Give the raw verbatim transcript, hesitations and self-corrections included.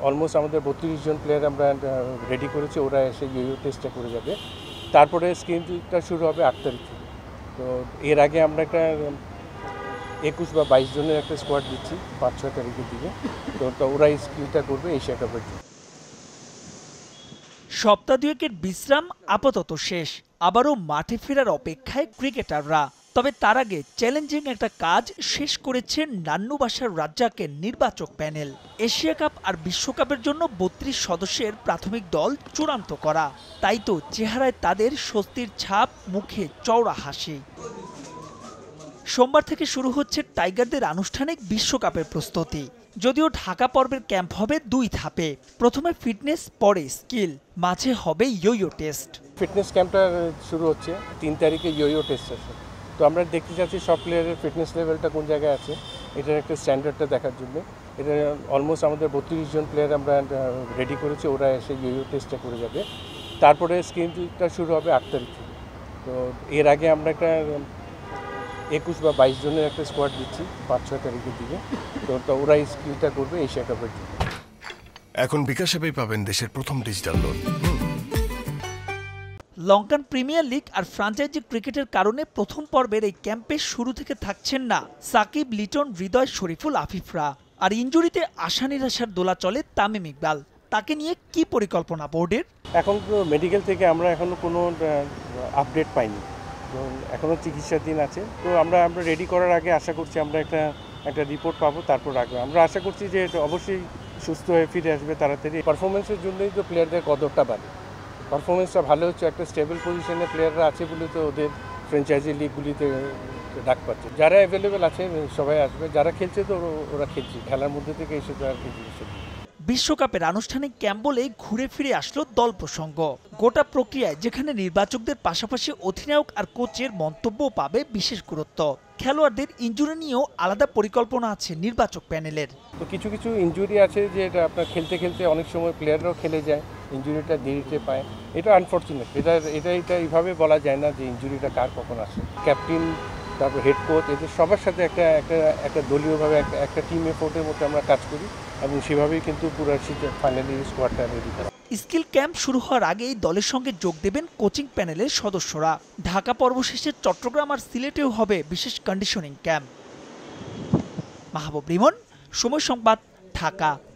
Almost আমাদের বত্রিশ জন player আমরা রেডি করেছি, ওরা এসে ইউইউ টেস্টটা করে যাবে। তারপরে স্ক্রিনটা শুরু হবে আট তারিখ থেকে। তো এর আগে আমরা একটা একুশ বা বাইশ জনের একটা স্কোয়াড দিচ্ছি পাঁচ ছয় তারিখের দিকে। তো তো ওরা স্কিলটা করবে এশিয়া কাপের জন্য। সপ্তাহ দুয়েকের বিশ্রাম আপাতত শেষ, আবারও মাঠে ফেরার অপেক্ষায় ক্রিকেটাররা। তবে তার আগে চ্যালেঞ্জিং একটা কাজ শেষ করেছেন নান্নুবাসার রাজ্জাকের নির্বাচক প্যানেল। এশিয়া কাপ আর বিশ্বকাপের জন্য বত্রিশ সদস্যের প্রাথমিক দল চূড়ান্ত করা। তাই তো চেহারায় তাদের স্বস্তির ছাপ, মুখে চওড়া হাসি। সোমবার থেকে শুরু হচ্ছে টাইগারদের আনুষ্ঠানিক বিশ্বকাপের প্রস্তুতি। যদিও ঢাকা পর্বের ক্যাম্প হবে দুই ধাপে, প্রথমে ফিটনেস, পরে স্কিল, মাঝে হবে ইয়ো টেস্ট। ফিটনেস ক্যাম্পটা শুরু হচ্ছে তিন তারিখে, ইয়ো টেস্ট আছে। তো আমরা দেখতে চাচ্ছি সব প্লেয়ারের ফিটনেস লেভেলটা কোন জায়গায় আছে, এটার একটা স্ট্যান্ডার্ডটা দেখার জন্য। এটা অলমোস্ট আমাদের বত্রিশ জন প্লেয়ার আমরা রেডি করেছি, ওরা এসে ইয়ো টেস্টটা করে যাবে। তারপরে স্ক্রিনটা শুরু হবে আট তারিখ থেকে। তো এর আগে আমরা একটা একুশ বা বাইশ জনের একটা স্কোয়াড দিচ্ছি পাঁচ ছয় তারিখের দিকে। তো তো ওরা স্কিলটা করবে এশিয়া কাপের জন্য। এখন বিকাশ অ্যাপেই পাবেন দেশের প্রথম digital loan. Lankan premier league আর ফ্রাঞ্চাইজি ক্রিকেটের কারণে প্রথম পর্বের এই ক্যাম্পের শুরু থেকে থাকছেন না সাকিব, লিটন, হৃদয়, শরীফুল, আফিফরা। আর ইনজুরিতে আশা নিরাশার দোলা চলে তামিম ইকবাল। তাকে নিয়ে কি পরিকল্পনা বোর্ডের? এখন তো মেডিকেল থেকে আমরা এখনো কোনো আপডেট পাইনি, তো এখনও চিকিৎসাধীন আছে। তো আমরা আমরা রেডি করার আগে আশা করছি আমরা একটা একটা রিপোর্ট পাবো, তারপর রাখবো। আমরা আশা করছি যে অবশ্যই সুস্থ হয়ে ফিরে আসবে তাড়াতাড়ি। পারফরমেন্সের জন্যই তো প্লেয়ারদের কদরটা বাড়ে। পারফরমেন্সটা ভালো হচ্ছে, একটা স্টেবল পজিশনে প্লেয়াররা আছে বলে তো ওদের ফ্র্যাঞ্চাইজি লিগগুলিতে ডাক পাচ্ছে। যারা অ্যাভেলেবেল আছে সবাই আসবে, যারা খেলছে তো ওরা খেলছে, খেলার মধ্যে থেকে এসে তো আর কিছু। বিশ্বকাপের আনুষ্ঠানিক ক্যাম্প বলেই ঘুরে ফিরে আসলো দল প্রসঙ্গ। গোটা প্রক্রিয়ায় যেখানে নির্বাচকদের পাশাপাশি অধিনায়ক আর কোচের মন্তব্য পাবে বিশেষ গুরুত্ব। খেলোয়াড়দের ইনজুরি নিয়েও আলাদা পরিকল্পনা আছে নির্বাচক প্যানেলের। তো কিছু কিছু ইনজুরি আছে যে এটা আপনার খেলতে খেলতে অনেক সময় প্লেয়াররাও খেলে যায়, ইনজুরিটা দেরিতে পায়। এটা আনফর্চুনেট, এটা এটা এটা এইভাবে বলা যায় না যে ইনজুরিটা কার কখন আসে। ক্যাপ্টেন, তারপর হেড কোচ, এদের সবার সাথে একটা একটা একটা দলীয়ভাবে একটা একটা টিম এফোর্টের মধ্যে আমরা কাজ করি এবং সেভাবেই কিন্তু পুরো ফাইনালি স্কোয়াডটা রেডি করা। স্কিল ক্যাম্প শুরু হওয়ার আগেই দলের সঙ্গে যোগ দেবেন কোচিং প্যানেলের সদস্যরা। ঢাকা পর্ব শেষে চট্টগ্রাম আর সিলেটেও হবে বিশেষ কন্ডিশনিং ক্যাম্প। মাহবুব রিমন, সময় সংবাদ, ঢাকা।